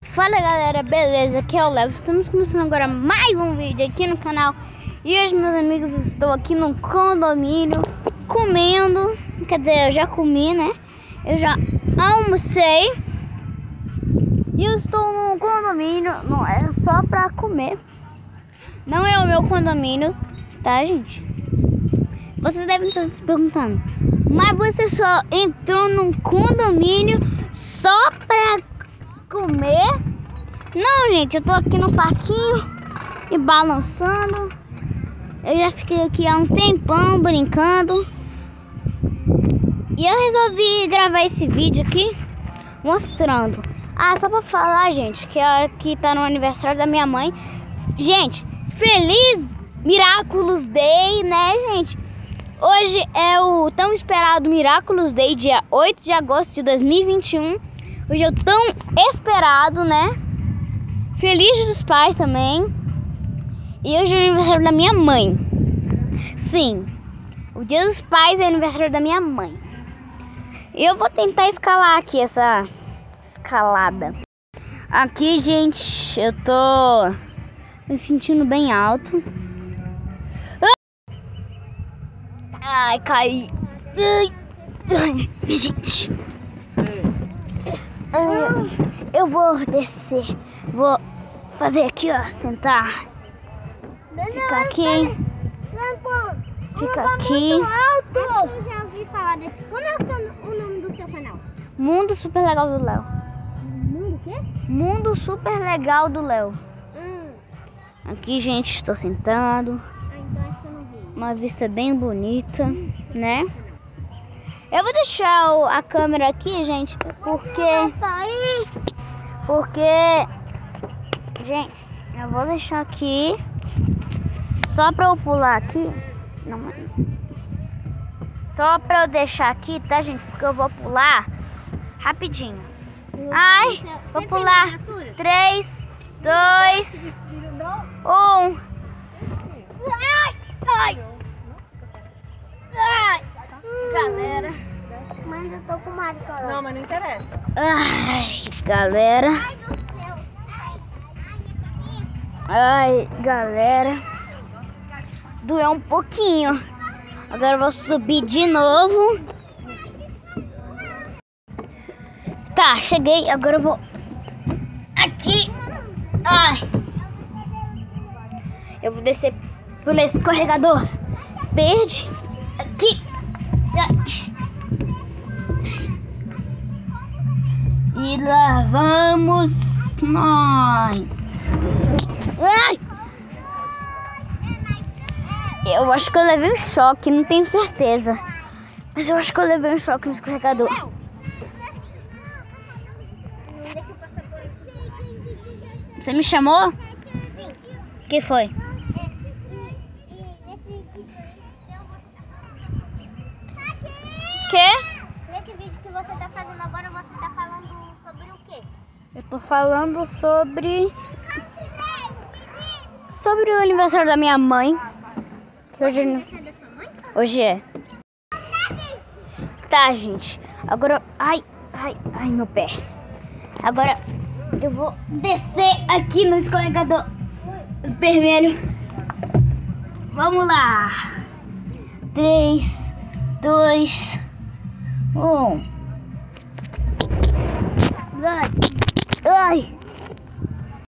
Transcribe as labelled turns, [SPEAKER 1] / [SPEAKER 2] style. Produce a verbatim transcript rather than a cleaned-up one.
[SPEAKER 1] Fala galera, beleza? Aqui é o Léo. Estamos começando agora mais um vídeo aqui no canal. E hoje, meus amigos, estou aqui no condomínio comendo. Quer dizer, eu já comi, né? Eu já almocei. E eu estou no condomínio. Não é só pra comer. Não é o meu condomínio, tá, gente? Vocês devem estar se perguntando, mas você só entrou num condomínio só pra comer? Não, gente, eu tô aqui no parquinho e balançando. Eu já fiquei aqui há um tempão brincando. E eu resolvi gravar esse vídeo aqui mostrando. Ah, só pra falar, gente, que aqui tá no aniversário da minha mãe. Gente, feliz Miraculous Day, né, gente? Hoje é o tão esperado Miraculous Day, dia oito de agosto de dois mil e vinte e um. Hoje é o tão esperado, né? Feliz dos pais também. E hoje é o aniversário da minha mãe. Sim, o dia dos pais é aniversário da minha mãe. E eu vou tentar escalar aqui essa escalada. Aqui, gente, eu tô me sentindo bem alto. Ai, caí. Ai, gente. Eu vou descer. Vou fazer aqui, ó. Sentar. Ficar aqui. Fica aqui.
[SPEAKER 2] Eu já ouvi falar desse. Como é o, seu, o nome do seu canal?
[SPEAKER 1] Mundo Super Legal do Léo.
[SPEAKER 2] Mundo o quê?
[SPEAKER 1] Mundo Super Legal do Léo.
[SPEAKER 2] Hum.
[SPEAKER 1] Aqui, gente, estou sentado.
[SPEAKER 2] Ah, então acho que eu não vi.
[SPEAKER 1] Uma vista bem bonita, né? Eu vou deixar o- a câmera aqui, gente, porque... Porque... Gente, eu vou deixar aqui só pra eu pular aqui. Não, mas... Só pra eu deixar aqui, tá, gente? Porque eu vou pular rapidinho. Ai, vou pular. Três, dois, um. Ai, ai. Ai, galera.
[SPEAKER 2] Mas eu tô com marca.
[SPEAKER 3] Não, mas não interessa.
[SPEAKER 1] Ai, galera.
[SPEAKER 2] Ai, do céu. Ai, ai, minha cabeça.
[SPEAKER 1] Ai, galera. Doeu um pouquinho. Agora eu vou subir de novo. Tá, cheguei. Agora eu vou aqui. Ai. Eu vou descer pelo escorregador verde. Aqui. E lá vamos nós. Ai! Eu acho que eu levei um choque, não tenho certeza. Mas eu acho que eu levei um choque no escorregador.
[SPEAKER 2] Não deixa eu passar por aqui.
[SPEAKER 1] Você me chamou? O que foi? Que?
[SPEAKER 2] Nesse vídeo que você tá fazendo agora, você tá falando sobre o quê?
[SPEAKER 1] Eu tô falando sobre... Sobre o aniversário da minha mãe. Que hoje,
[SPEAKER 2] Aniversário da sua mãe?
[SPEAKER 1] hoje é. Tá, gente. Agora... Ai, ai, ai, meu pé. Agora eu vou descer aqui no escorregador vermelho. Vamos lá. Três, dois, um. Ai, ai.